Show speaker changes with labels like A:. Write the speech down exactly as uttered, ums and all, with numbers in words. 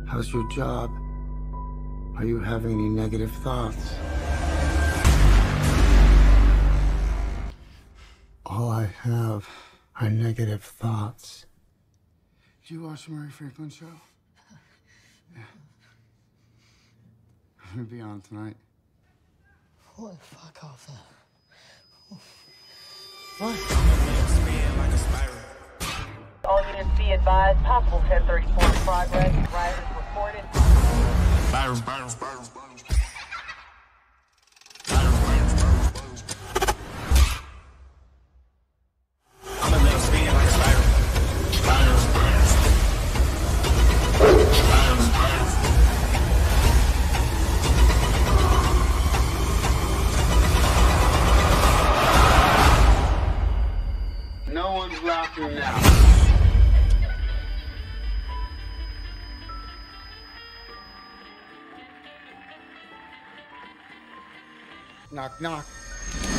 A: How's your job? Are you having any negative thoughts? All I have are negative thoughts. Did you watch the Murray Franklin show? Yeah. I'm gonna be on tonight.
B: What? Fuck off then. What?
C: All units be advised, possible ten thirty-four progress. Riot is reported.
D: Byron, Byron, Byron, Byron.
A: No one's laughing now. Knock, knock.